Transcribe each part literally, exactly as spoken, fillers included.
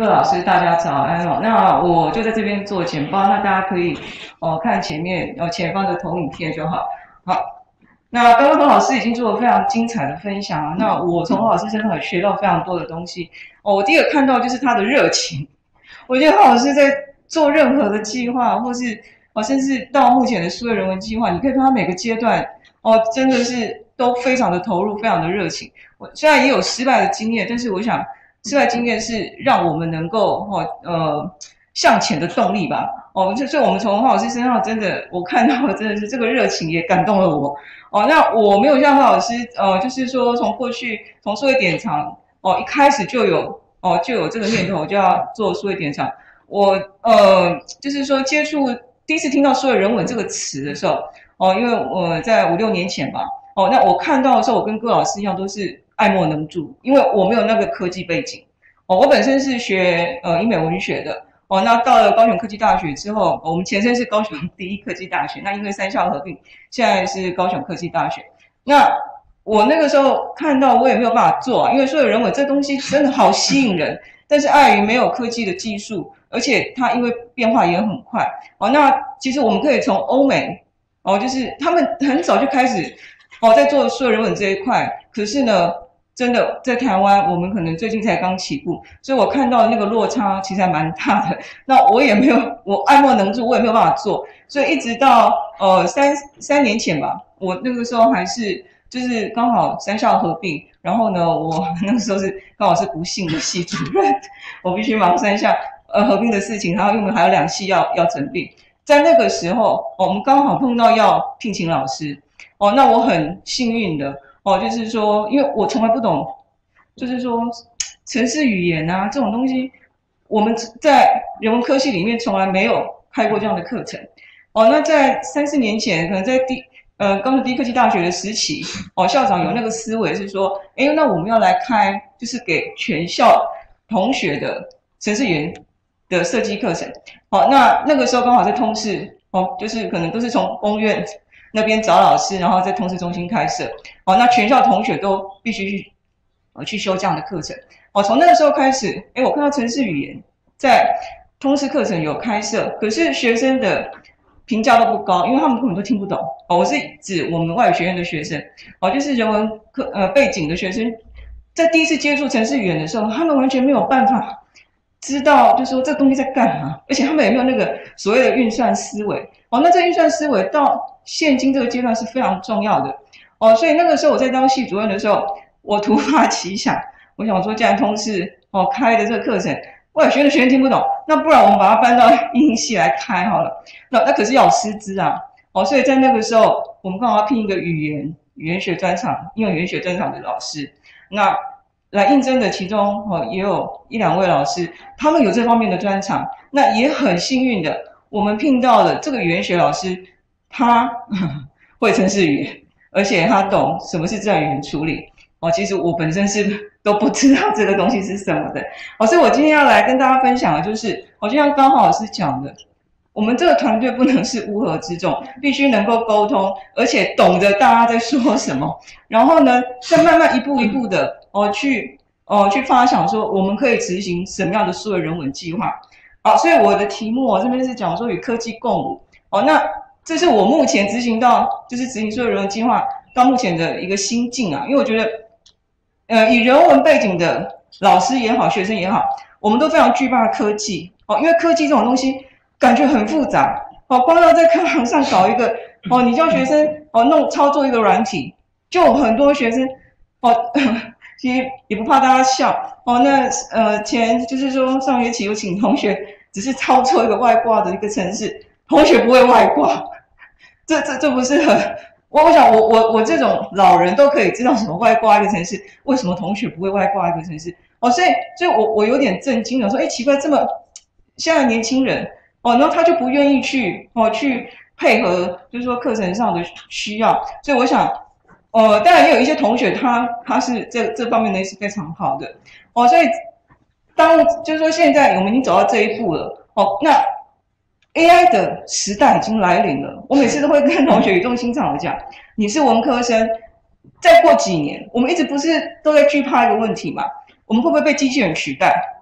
各位老师，大家早安哦。那我就在这边做简报，那大家可以哦看前面哦前方的投影片就好。好，那刚刚洪老师已经做了非常精彩的分享啊。那我从洪老师身上也学到非常多的东西哦。我第一个看到就是他的热情，我觉得洪老师在做任何的计划，或是哦甚至到目前的数位人文计划，你可以看他每个阶段哦真的是都非常的投入，非常的热情。我虽然也有失败的经验，但是我想。失败经验是让我们能够哦呃向前的动力吧。哦，就所以我们从黄老师身上真的，我看到的真的是这个热情也感动了我。哦，那我没有像黄老师，呃，就是说从过去从数位典藏哦一开始就有哦就有这个念头就要做数位典藏。我呃就是说接触第一次听到数位人文这个词的时候，哦，因为我在五六年前吧，哦，那我看到的时候，我跟各老师一样都是。爱莫能助，因为我没有那个科技背景哦，我本身是学呃英美文学的哦，那到了高雄科技大学之后，我们前身是高雄第一科技大学，那因为三校合并，现在是高雄科技大学。那我那个时候看到，我也没有办法做啊，因为所有人文这东西真的好吸引人，但是碍于没有科技的技术，而且它因为变化也很快哦，那其实我们可以从欧美哦，就是他们很早就开始哦在做所有人文这一块，可是呢。真的在台湾，我们可能最近才刚起步，所以我看到的那个落差其实还蛮大的。那我也没有，我爱莫能助，我也没有办法做，所以一直到呃三三年前吧，我那个时候还是就是刚好三校合并，然后呢，我那个时候是刚好是不幸的系主任，我必须忙三校呃合并的事情，然后因为还有两系要要整并，在那个时候，我们刚好碰到要聘请老师，哦，那我很幸运的。哦，就是说，因为我从来不懂，就是说，程式语言啊这种东西，我们在人文科系里面从来没有开过这样的课程。哦，那在三四年前，可能在第呃高雄第一科技大学的时期，哦，校长有那个思维是说，哎，那我们要来开，就是给全校同学的程式语言的设计课程。好，那那个时候刚好在通识，哦，就是可能都是从公院。那边找老师，然后在通识中心开设，哦，那全校同学都必须去，呃，去修这样的课程。哦，从那个时候开始，哎，我看到程式语言在通识课程有开设，可是学生的评价都不高，因为他们根本都听不懂。哦，我是指我们外语学院的学生，哦，就是人文课呃背景的学生，在第一次接触程式语言的时候，他们完全没有办法。知道，就说这东西在干嘛，而且他们也没有那个所谓的运算思维哦。那这运算思维到现今这个阶段是非常重要的哦。所以那个时候我在当系主任的时候，我突发奇想，我想说，既然通识哦开的这个课程，外语学院的学生听不懂，那不然我们把它搬到英语系来开好了。那那可是要有师资啊哦。所以在那个时候，我们刚好要聘一个语言语言学专场、英文语言学专场的老师，那。来应征的其中哦，也有一两位老师，他们有这方面的专长，那也很幸运的，我们聘到了这个语言学老师，他会程式语言，而且他懂什么是自然语言处理哦。其实我本身是都不知道这个东西是什么的哦，所以我今天要来跟大家分享的就是，我就像刚好老师讲的，我们这个团队不能是乌合之众，必须能够沟通，而且懂得大家在说什么，然后呢，再慢慢一步一步的。哦，去哦，去发想说我们可以执行什么样的数位人文计划。好，所以我的题目哦这边是讲说与科技共舞。哦，那这是我目前执行到就是执行数位人文计划到目前的一个心境啊，因为我觉得，呃，以人文背景的老师也好，学生也好，我们都非常惧怕科技。哦，因为科技这种东西感觉很复杂。哦，光要在课堂上搞一个哦，你叫学生哦弄操作一个软体，就很多学生哦。其实也不怕大家笑哦。那呃前就是说上学期有请同学只是操作一个外挂的一个程式，同学不会外挂，这这这不是很？我我想我我我这种老人都可以知道什么外挂一个程式，为什么同学不会外挂一个程式？哦，所以所以我我有点震惊了，说哎奇怪，这么现在年轻人哦，然后他就不愿意去哦去配合，就是说课程上的需要，所以我想。呃，当然也有一些同学他他是这这方面呢是非常好的哦，所以当就是说现在我们已经走到这一步了哦，那 A I 的时代已经来临了。我每次都会跟同学语重心长的讲，你是文科生，再过几年，我们一直不是都在惧怕一个问题嘛？我们会不会被机器人取代？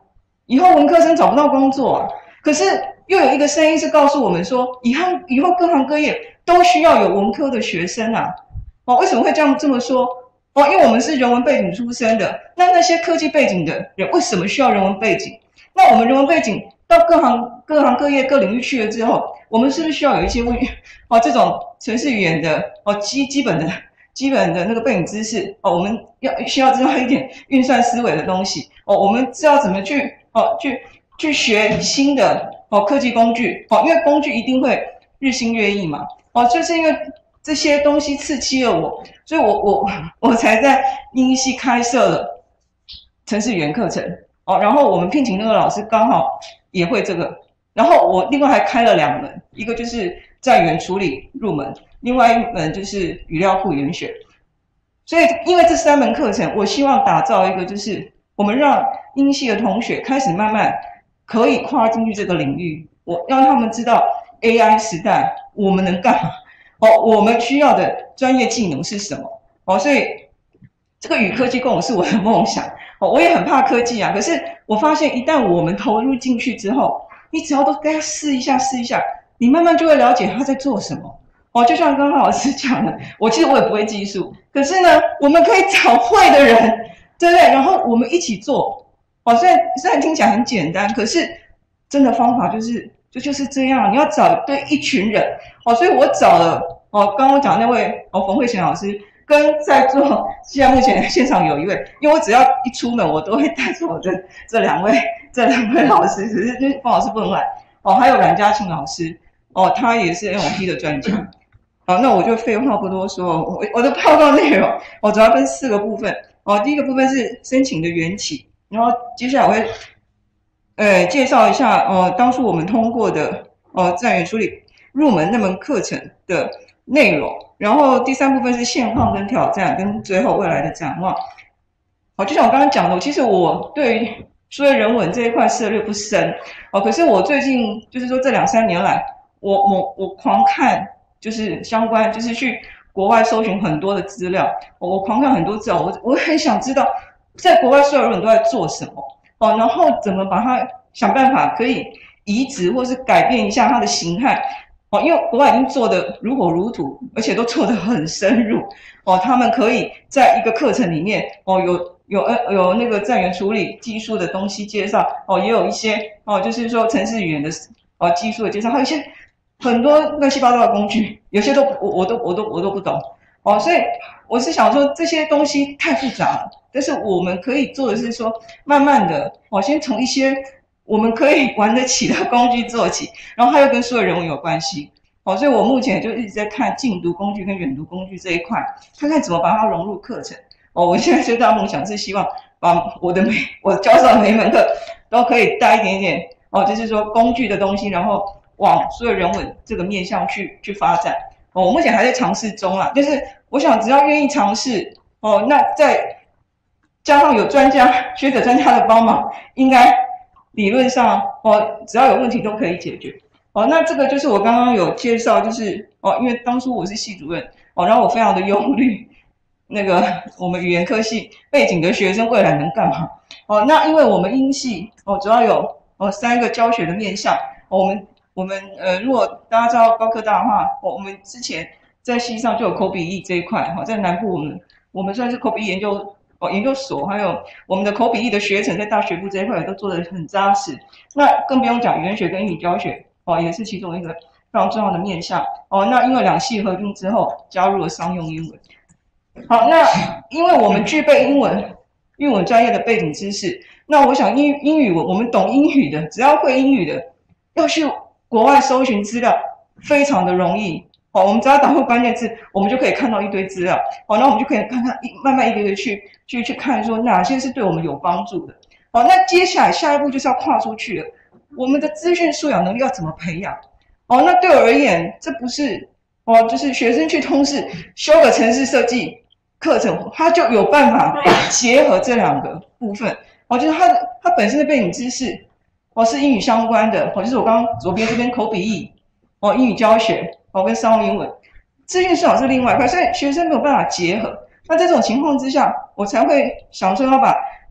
以后文科生找不到工作啊。可是又有一个声音是告诉我们说，以后以后各行各业都需要有文科的学生啊。哦，为什么会这样这么说？哦，因为我们是人文背景出身的，那那些科技背景的人为什么需要人文背景？那我们人文背景到各行各行各业各领域去了之后，我们是不是需要有一些哦这种程式语言的哦基基本的基本的那个背景知识哦？我们要需要知道一点运算思维的东西哦，我们知道怎么去哦去去学新的哦科技工具哦，因为工具一定会日新月异嘛哦，就是因为这些东西刺激了我，所以我我我才在英系开设了程式语言课程哦，然后我们聘请那个老师刚好也会这个，然后我另外还开了两门，一个就是在语言处理入门，另外一门就是语料库语言学。所以因为这三门课程，我希望打造一个就是我们让英系的同学开始慢慢可以跨进去这个领域，我让他们知道 A I 时代我们能干嘛。哦，我们需要的专业技能是什么？哦，所以这个与科技共舞是我的梦想。哦，我也很怕科技啊，可是我发现一旦我们投入进去之后，你只要都跟他试一下试一下，你慢慢就会了解他在做什么。哦，就像刚刚老师讲的，我其实我也不会技术，可是呢，我们可以找会的人，对不对？然后我们一起做。哦，虽然虽然听起来很简单，可是真的方法就是。就就是这样，你要找对一群人哦，所以我找了哦，刚刚讲那位哦冯慧贤老师，跟在座现在目前现场有一位，因为我只要一出门，我都会带着我的这两位这两位老师，只是因为冯老师不能来哦，还有阮嘉庆老师哦，他也是 N L P 的专家。好，那我就废话不多说，我我的报告内容我主要分四个部分哦，第一个部分是申请的缘起，然后接下来我会。呃，介绍一下呃，当初我们通过的呃在语言处理入门那门课程的内容，然后第三部分是现况跟挑战，跟最后未来的展望。好，就像我刚刚讲的，其实我对数学人文这一块涉猎不深哦，可是我最近就是说这两三年来，我我我狂看就是相关，就是去国外搜寻很多的资料，我狂看很多资料，我我很想知道在国外数学人文都在做什么。哦，然后怎么把它想办法可以移植或是改变一下它的形态哦，因为国外已经做得如火如荼，而且都做得很深入哦，他们可以在一个课程里面哦有有呃有那个在语言处理技术的东西介绍哦，也有一些哦就是说程式语言的哦技术的介绍，还有一些很多乱七八糟的工具，有些都我我都我都我都不懂哦，所以我是想说这些东西太复杂了。但是我们可以做的是说，慢慢的，哦，先从一些我们可以玩得起的工具做起，然后它又跟数学人文有关系，哦，所以我目前就一直在看近读工具跟远读工具这一块，看看怎么把它融入课程。哦，我现在最大梦想是希望把我的每我教授的每一门课都可以带一点点，哦，就是说工具的东西，然后往数学人文这个面向去去发展。哦，我目前还在尝试中啦，就是我想只要愿意尝试，哦，那在加上有专家、学者、专家的帮忙，应该理论上哦，只要有问题都可以解决。哦，那这个就是我刚刚有介绍，就是哦，因为当初我是系主任哦，然后我非常的忧虑那个我们语言科系背景的学生未来能干嘛？哦，那因为我们英系哦，主要有哦三个教学的面向。哦、我们我们呃，如果大家知道高科大的话，哦、我们之前在系上就有口笔译这一块哈、哦，在南部我们我们算是口笔译研究。哦，研究所还有我们的口笔译的学程，在大学部这一块也都做得很扎实。那更不用讲语言学跟英语教学，哦，也是其中一个非常重要的面向。哦，那因为两系合并之后，加入了商用英文。好，那因为我们具备英文、英文专业的背景知识，那我想英英语我我们懂英语的，只要会英语的，要去国外搜寻资料，非常的容易。哦，我们只要打入关键字，我们就可以看到一堆资料。哦，那我们就可以看看一慢慢一个一个去去去看，说哪些是对我们有帮助的。哦，那接下来下一步就是要跨出去了。我们的资讯素养能力要怎么培养？哦，那对我而言，这不是哦，就是学生去通识修个程式设计课程，他就有办法结合这两个部分。哦，就是他的他本身的背景知识，哦是英语相关的，哦就是我刚刚左边这边口笔译，哦英语教学。哦，跟商用英文，资讯素养是另外一块，所以学生没有办法结合。那在这种情况之下，我才会想说要把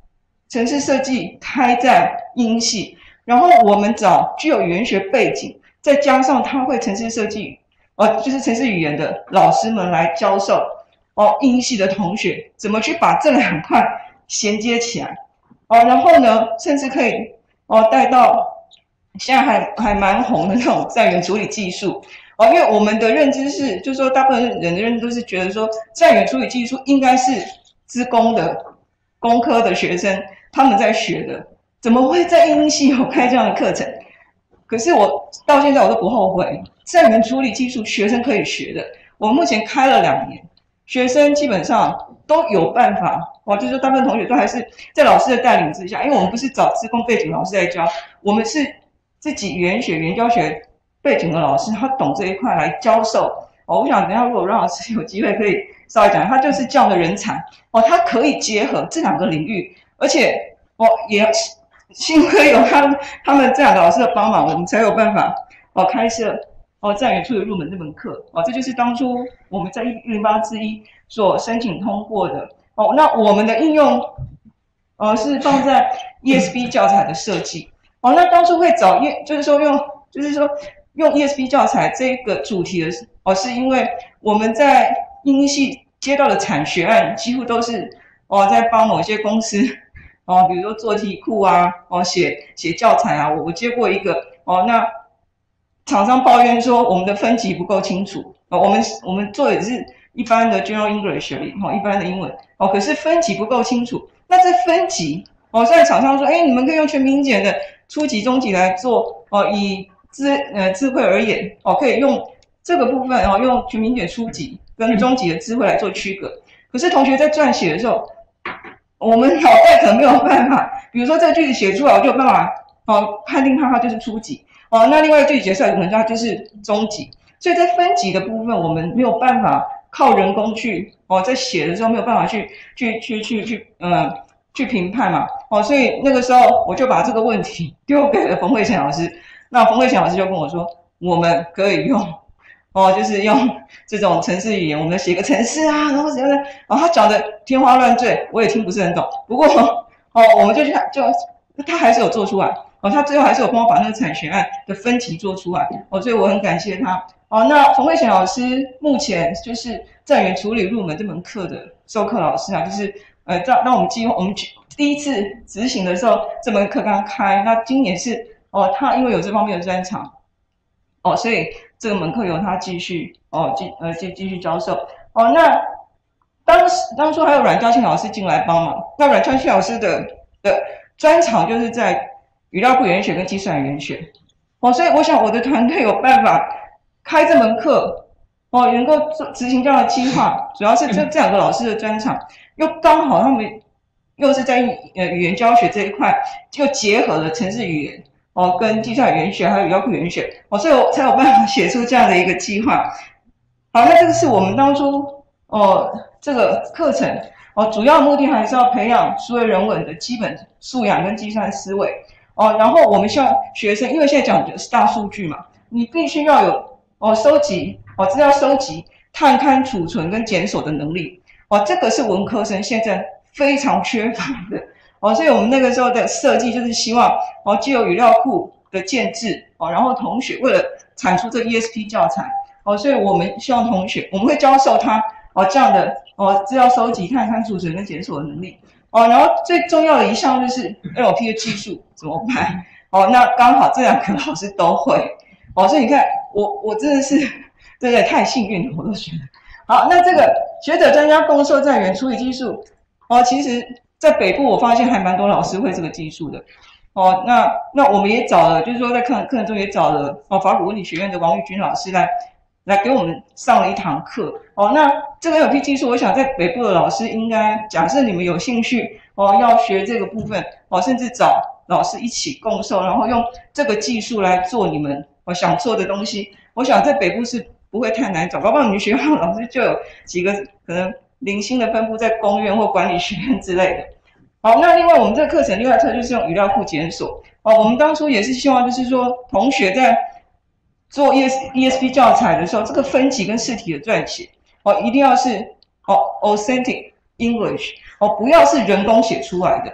程式设计开在英系，然后我们找具有语言学背景，再加上他会程式设计，呃，就是程式语言的老师们来教授哦，英系的同学怎么去把这两块衔接起来哦，然后呢，甚至可以哦带到现在还还蛮红的那种在源处理技术。哦，因为我们的认知是，就是说，大部分人的认知都是觉得说，在源处理技术应该是资工的、工科的学生他们在学的，怎么会在英系有开这样的课程？可是我到现在我都不后悔，在源处理技术学生可以学的，我目前开了两年，学生基本上都有办法。哦，就是说大部分同学都还是在老师的带领之下，因为我们不是找资工背景老师在教，我们是自己语言学、语言教学背景的老师，他懂这一块来教授。哦，我想等一下如果让老师有机会可以稍微讲，他就是这样的人才。哦，他可以结合这两个领域，而且哦也幸亏有他们他们这两个老师的帮忙，我们才有办法哦开设哦在源处理入门这门课。哦，这就是当初我们在一零八之一所申请通过的。哦，那我们的应用呃是放在 E S B 教材的设计。哦，那当初会找就是说用就是说。用 E S B 教材这个主题的哦，是因为我们在英系接到的产学案几乎都是哦在帮某些公司哦，比如说做题库啊，哦写写教材啊，我我接过一个哦，那厂商抱怨说我们的分级不够清楚哦，我们我们做的是一般的 General English 而已哦，一般的英文哦，可是分级不够清楚，那这分级哦，现在厂商说，哎，你们可以用全民检的初级、中级来做哦，以智呃智慧而言哦，可以用这个部分哦，用全民检初级跟中级的智慧来做区隔。可是同学在撰写的时候，我们脑袋可能没有办法，比如说这个句子写出来，我就有办法哦判定它它就是初级哦，那另外一个句子写出来可能它就是中级。所以在分级的部分，我们没有办法靠人工去哦，在写的时候没有办法去去去去去呃去评判嘛哦，所以那个时候我就把这个问题丢给了冯慧贤老师。那冯慧贤老师就跟我说，我们可以用哦，就是用这种程式语言，我们写个程式啊，然后怎样的，然后他讲的天花乱坠，我也听不是很懂。不过哦，我们就去就他还是有做出来哦，他最后还是有帮我把那个产学案的分级做出来哦，所以我很感谢他哦。那冯慧贤老师目前就是在源处理入门这门课的授课老师啊，就是呃，让让我们计划我们第一次执行的时候，这门课刚开，那今年是。哦，他因为有这方面的专长，哦，所以这个门课由他继续哦继呃继继续教授哦。那当时当初还有阮嘉庆老师进来帮忙，那阮嘉庆老师的的专长就是在语料库语言学跟计算语言学哦，所以我想我的团队有办法开这门课哦，能够做执行这样的计划，主要是这这两个老师的专长，又刚好他们又是在呃语言教学这一块，就结合了程式语言。哦，跟计算语言学还有语料库语言学，哦，所以我才有办法写出这样的一个计划。好，那这个是我们当初哦这个课程哦，主要目的还是要培养数位人文的基本素养跟计算思维哦。然后我们希望学生，因为现在讲的是大数据嘛，你必须要有哦收集哦资料收集、探勘、储存跟检索的能力哦，这个是文科生现在非常缺乏的。哦，所以我们那个时候的设计就是希望哦，既有语料库的建制哦，然后同学为了产出这个 E S P 教材哦，所以我们希望同学我们会教授他哦这样的哦资料收集、探勘、储存跟检索的能力哦，然后最重要的一项就是 N L P 的技术怎么办哦？那刚好这两个老师都会哦，所以你看我我真的是真的太幸运了，我都觉得好。那这个学者专家共授在源处理技术哦，其实。在北部，我发现还蛮多老师会这个技术的，哦，那那我们也找了，就是说在课课程中也找了哦法古文理学院的王玉君老师来来给我们上了一堂课，哦，那这个 N L P 技术，我想在北部的老师应该，假设你们有兴趣哦，要学这个部分哦，甚至找老师一起共授，然后用这个技术来做你们哦想做的东西，我想在北部是不会太难找，包括你们学校老师就有几个可能。零星的分布在公院或管理学院之类的。好，那另外我们这个课程另外特就是用语料库检索。哦，我们当初也是希望就是说，同学在做 E S P 教材的时候，这个分级跟试题的撰写，哦，一定要是哦 authentic English， 哦，不要是人工写出来的。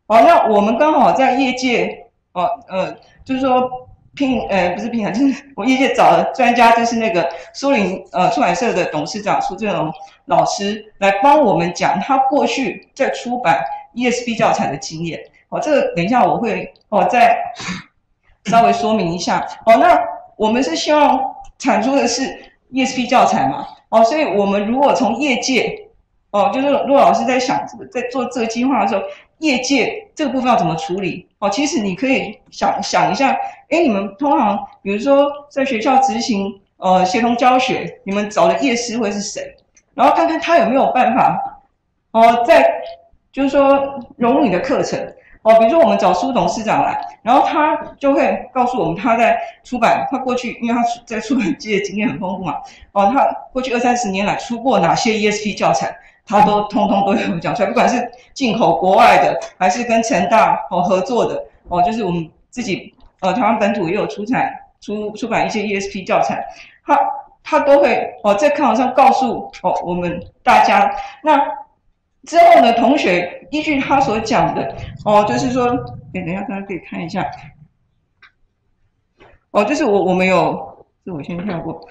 哦，那我们刚好在业界，哦呃，就是说聘，呃不是聘啊，就是我业界找的专家，就是那个苏林呃出版社的董事长苏振荣老师来帮我们讲他过去在出版 E S B 教材的经验。哦，这个等一下我会哦再稍微说明一下。哦，那我们是希望产出的是 E S B 教材嘛？哦，所以我们如果从业界，哦，就是骆老师在想在做这个计划的时候，业界这个部分要怎么处理？哦，其实你可以想想一下，哎，你们通常比如说在学校执行呃协同教学，你们找的业师会是谁？然后看看他有没有办法，哦，在就是说融入你的课程。哦，比如说我们找苏董事长来，然后他就会告诉我们他在出版，他过去因为他在出版界的经验很丰富嘛，哦，他过去二三十年来出过哪些 E S P 教材，他都通通都有讲出来，不管是进口国外的，还是跟成大哦合作的，哦，就是我们自己呃台湾本土也有出产出出版一些 E S P 教材，他他都会哦在课堂上告诉哦我们大家。那之后呢，同学依据他所讲的哦，就是说，哎，等一下大家可以看一下，哦，就是我我们有，这我先跳过。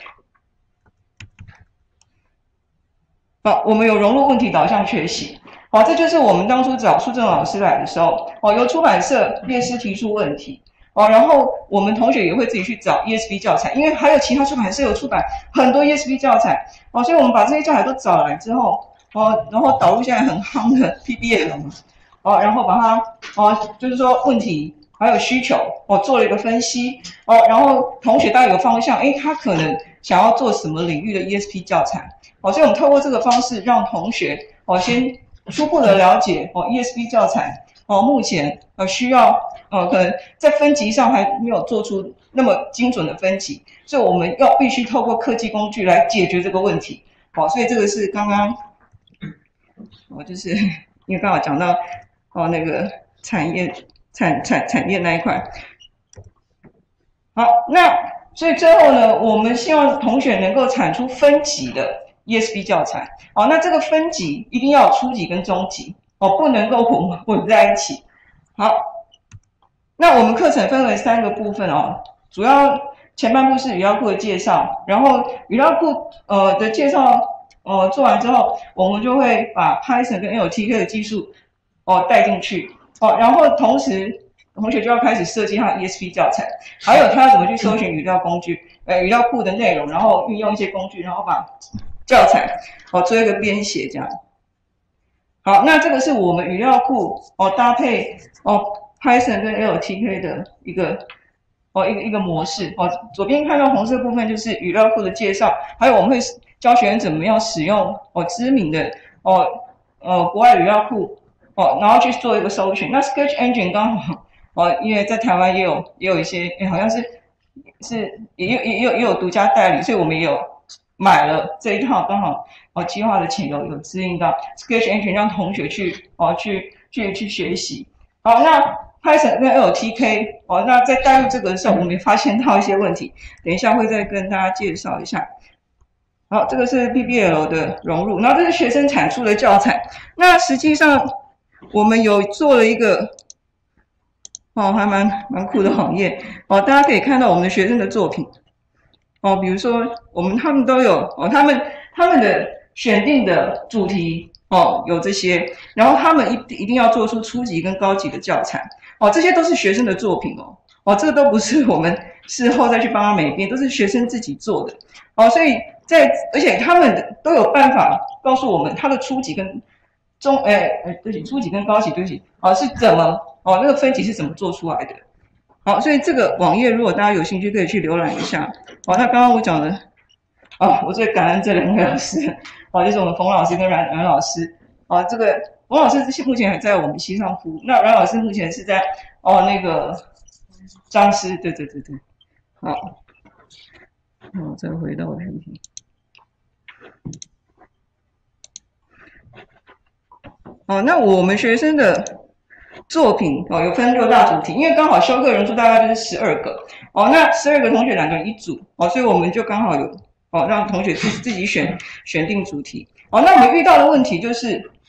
好，我们有融入问题导向学习。好，这就是我们当初找苏正老师来的时候，哦，由出版社列师提出问题，哦，然后我们同学也会自己去找 E S B 教材，因为还有其他出版社有出版很多 E S B 教材，哦，所以我们把这些教材都找来之后，哦，然后导入现在很夯的 P B L 嘛，哦，然后把它，哦，就是说问题还有需求，哦，做了一个分析，哦，然后同学大概有方向，诶，他可能想要做什么领域的 E S P 教材。哦，所以我们透过这个方式，让同学哦先初步的了解哦 E S B 教材哦，目前呃需要呃可能在分级上还没有做出那么精准的分级，所以我们要必须透过科技工具来解决这个问题。好、哦，所以这个是刚刚我、哦、就是因为刚好讲到哦那个产业产产产业那一块。好，那所以最后呢，我们希望同学能够产出分级的 E S B 教材。哦，那这个分级一定要有初级跟中级，哦，不能够混混在一起。好，那我们课程分为三个部分哦，主要前半部是语料库的介绍，然后语料库呃的介绍呃做完之后，我们就会把 Python 跟 L T K 的技术哦带进去，哦，然后同时同学就要开始设计他的 E S B 教材，还有他要怎么去搜寻语料工具，呃，语料库的内容，然后运用一些工具，然后把教材哦做一个编写这样。好，那这个是我们语料库哦搭配哦 Python 跟 L T K 的一个哦一个一个模式哦。左边看到红色部分就是语料库的介绍，还有我们会教学员怎么样使用哦知名的哦呃国外语料库哦，然后去做一个搜寻。那 Sketch Engine 刚好。哦，因为在台湾也有也有一些，好像是是也有也有也有独家代理，所以我们也有买了这一套，刚好哦计划的钱有有指引到 Sketch Engine 让同学去哦去去去学习。好，那 Python 跟 L T K 哦，那在带入这个的时候，我们也发现到一些问题，等一下会再跟大家介绍一下。好，这个是 P B L 的融入，然后这是学生产出的教材。那实际上我们有做了一个。哦，还蛮蛮酷的网页哦，大家可以看到我们的学生的作品哦，比如说我们他们都有哦，他们他们的选定的主题哦有这些，然后他们一一定要做出初级跟高级的教材哦，这些都是学生的作品哦哦，这个都不是我们事后再去帮他美编，都是学生自己做的哦，所以在而且他们都有办法告诉我们他的初级跟中哎哎对不起，初级跟高级对不起哦是怎么。哦，那个分级是怎么做出来的？好，所以这个网页如果大家有兴趣，可以去浏览一下。哦，那刚刚我讲的，哦，我最感恩这两位老师，哦，就是我们冯老师跟阮阮老师。哦，这个冯老师目前还在我们西上服务，那阮老师目前是在哦那个张师，对对对对。好，那我再回到我的 P P T。哦，那我们学生的。作品哦，有分六大主题，因为刚好修课人数大概就是十二个哦，那十二个同学两个人一组哦，所以我们就刚好有哦让同学自自己选选定主题哦。那我们遇到的问题就是，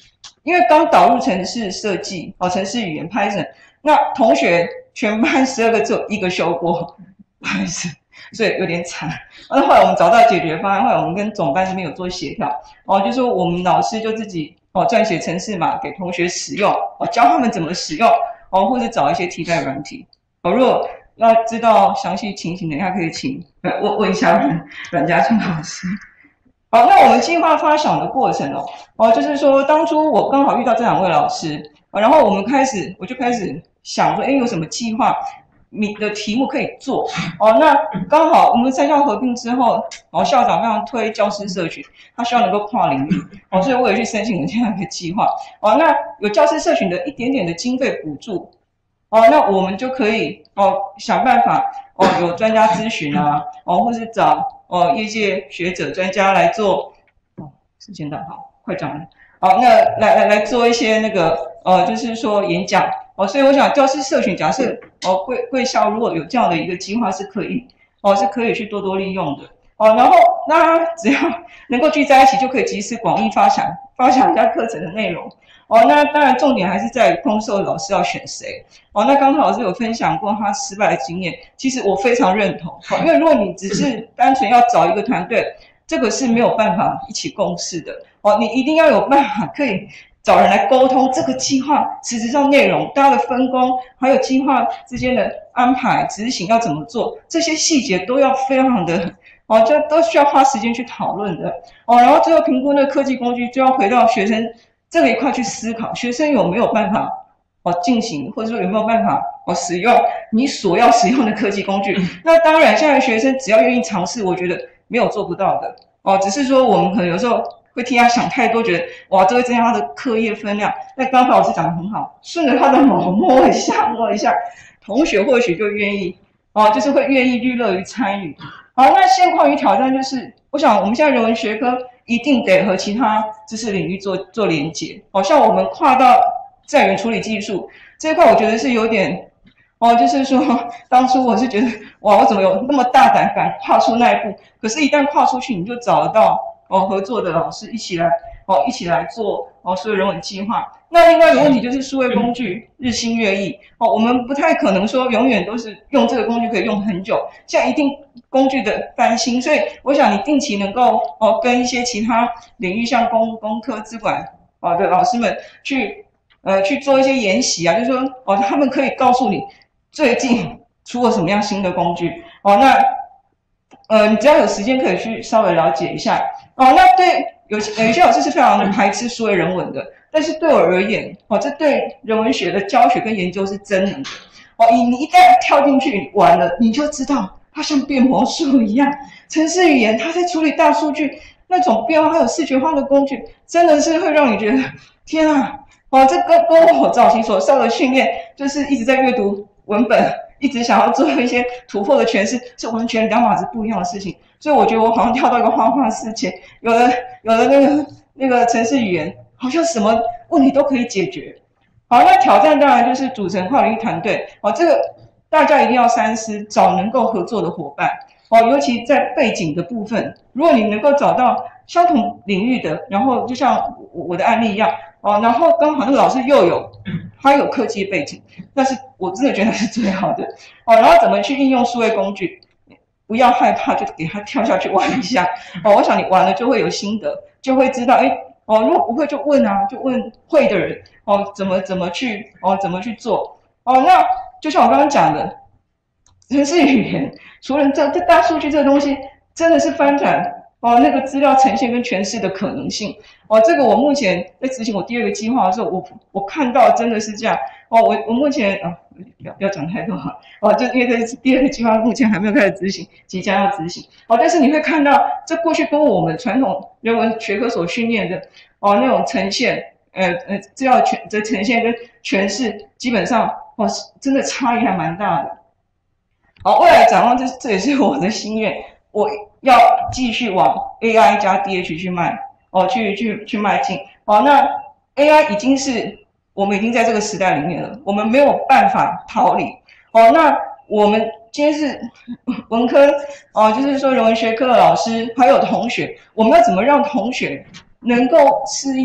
因为刚导入程式设计哦，程式语言 Python， 那同学全班十二个只有一个修过 Python， 所以有点惨。那后来我们找到解决方案，后来我们跟总班这边有做协调哦，就说我们老师就自己哦撰写程式码给同学使用哦，教他们怎么使用哦，或者找一些替代软体哦。如果要知道详细情形，等一下可以请问问一下阮阮家春老师。好，那我们计划发想的过程哦，哦，就是说当初我刚好遇到这两位老师，然后我们开始我就开始想说，哎，有什么计划你的题目可以做哦？那刚好我们三校合并之后，哦，校长非常推教师社群，他希望能够跨领域哦，所以我也去申请了这样一个计划哦。那有教师社群的一点点的经费补助哦，那我们就可以哦想办法哦，有专家咨询啊，哦，或是找哦业界学者专家来做哦，时间到好，快讲了。好，那来来来做一些那个呃，就是说演讲哦，所以我想教师社群假设哦贵贵校如果有这样的一个计划是可以哦是可以去多多利用的哦，然后那只要能够聚在一起，就可以集思广益发想发想一下课程的内容哦。那当然重点还是在于空授老师要选谁哦。那刚才老师有分享过他失败的经验，其实我非常认同哦，因为如果你只是单纯要找一个团队，这个是没有办法一起共事的哦，你一定要有办法可以找人来沟通这个计划实质上内容，大家的分工，还有计划之间的安排、执行要怎么做，这些细节都要非常的哦，就都需要花时间去讨论的哦。然后最后评估那个科技工具，就要回到学生这一块去思考，学生有没有办法哦进行，或者说有没有办法哦使用你所要使用的科技工具。那当然，现在学生只要愿意尝试，我觉得没有做不到的哦，只是说我们可能有时候会替他想太多，觉得哇，这会增加他的课业分量。那刚才老师讲得很好，顺着他的毛摸一下，摸一下，同学或许就愿意哦，就是会愿意去乐于参与。好，那现况与挑战就是，我想我们现在人文学科一定得和其他知识领域做做连结。好、哦、像我们跨到在源处理技术这一块，我觉得是有点哦，就是说当初我是觉得哇，我怎么有那么大胆敢跨出那一步？可是，一旦跨出去，你就找得到哦合作的老师一起来哦一起来做哦所有人文计划。那另外一个问题就是数位工具日新月异哦，我们不太可能说永远都是用这个工具可以用很久，现在一定工具的翻新，所以我想你定期能够哦跟一些其他领域像工工科资管哦的老师们去呃去做一些研习啊，就是说哦他们可以告诉你最近出了什么样新的工具哦，那呃你只要有时间可以去稍微了解一下哦。那对有些有些老师是非常的排斥数位人文的，但是对我而言哦，这对人文学的教学跟研究是真能的哦。你你一旦跳进去玩了，你就知道它像变魔术一样，程式语言它在处理大数据那种变化还有视觉化的工具，真的是会让你觉得天啊！哦，这跟跟我早期所受的训练，就是一直在阅读文本，一直想要做一些突破的诠释，是完全两码子不一样的事情。所以我觉得我好像跳到一个花花世界，有的有的那个那个程式语言，好像什么问题都可以解决。好，那挑战当然就是组成跨领域团队。哦，这个大家一定要三思，找能够合作的伙伴。哦，尤其在背景的部分，如果你能够找到相同领域的，然后就像我的案例一样。哦，然后刚好那个老师又有他有科技背景，但是我真的觉得是最好的哦。然后怎么去应用数位工具，不要害怕，就给他跳下去玩一下哦。我想你玩了就会有心得，就会知道哎哦，如果不会就问啊，就问会的人哦，怎么怎么去哦，怎么去做哦。那就像我刚刚讲的，程式语言除了这这大数据这个东西，真的是翻转。哦，那个资料呈现跟诠释的可能性，哦，这个我目前在执行我第二个计划的时候，我我看到真的是这样。哦，我我目前啊，不要不要讲太多哈。哦，就因为这是第二个计划，目前还没有开始执行，即将要执行。哦，但是你会看到，这过去跟我们传统人文学科所训练的哦那种呈现，呃呃资料全的呈现跟诠释，基本上哦真的差异还蛮大的。好，未来展望，这这也是我的心愿。我要继续往 A I 加 D H 去迈，哦，去去去迈进。哦，那 A I 已经是我们已经在这个时代里面了，我们没有办法逃离。哦，那我们今天是文科，哦，就是说人文学科的老师还有同学，我们要怎么让同学能够适应？哦，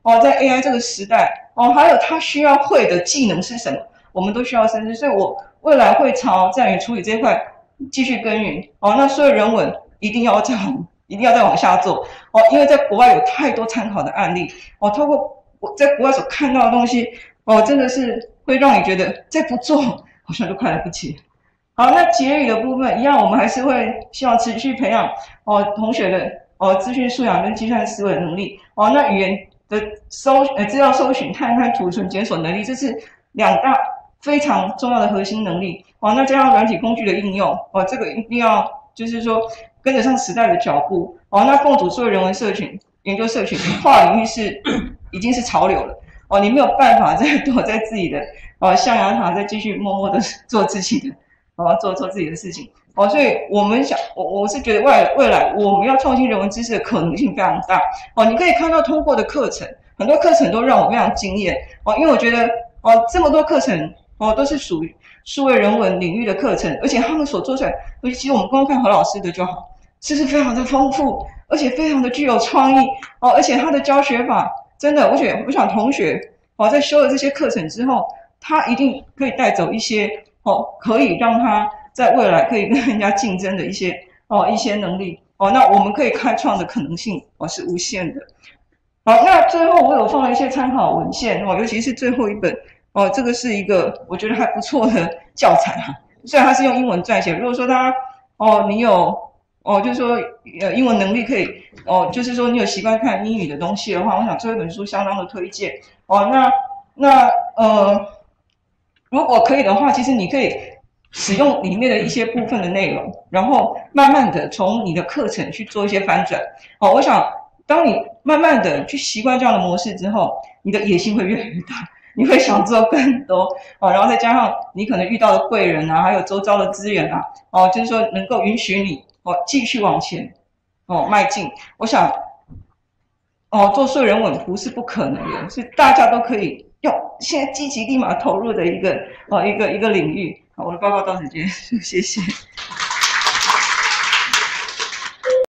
哦，在 A I 这个时代哦，还有他需要会的技能是什么，我们都需要深知。所以我未来会朝自然语言处理这一块继续耕耘哦。那所有人文一定要再往一定要再往下做哦，因为在国外有太多参考的案例哦，透过我在国外所看到的东西哦，真的是会让你觉得再不做好像就快来不及。好，那结语的部分一样，我们还是会希望持续培养哦同学的哦资讯素养跟计算思维的能力哦。那语言的搜呃资料搜寻、探勘、储存、检索能力，这是两大非常重要的核心能力哦。那加上软体工具的应用哦，这个一定要就是说跟得上时代的脚步哦。那共组所有人文社群、研究社群，跨领域是已经是潮流了哦，你没有办法再躲在自己的哦象牙塔，再继续默默的做自己的。哦，做做自己的事情哦，所以我们想，我我是觉得未来未来我们要创新人文知识的可能性非常大哦。你可以看到通过的课程，很多课程都让我非常惊艳哦，因为我觉得哦这么多课程哦都是属于数位人文领域的课程，而且他们所做出来，其实我们光看何老师的就好，知识非常的丰富，而且非常的具有创意哦，而且他的教学法真的，我觉得我想同学哦在修了这些课程之后，他一定可以带走一些。哦，可以让他在未来可以跟人家竞争的一些哦一些能力哦，那我们可以开创的可能性哦是无限的。好，那最后我有放了一些参考文献哦，尤其是最后一本哦，这个是一个我觉得还不错的教材哈、啊，虽然它是用英文撰写，如果说他哦你有哦就是说呃英文能力可以哦，就是说你有习惯看英语的东西的话，我想这本书相当的推荐哦。那那呃。如果可以的话，其实你可以使用里面的一些部分的内容，然后慢慢的从你的课程去做一些翻转。哦，我想当你慢慢的去习惯这样的模式之后，你的野心会越来越大，你会想做更多哦。然后再加上你可能遇到的贵人啊，还有周遭的资源啊，哦，就是说能够允许你哦继续往前哦迈进。我想哦，做数人文不是不可能的，是大家都可以。要现在积极立马投入的一个哦一个一个领域。好，我的报告到此结束，谢谢。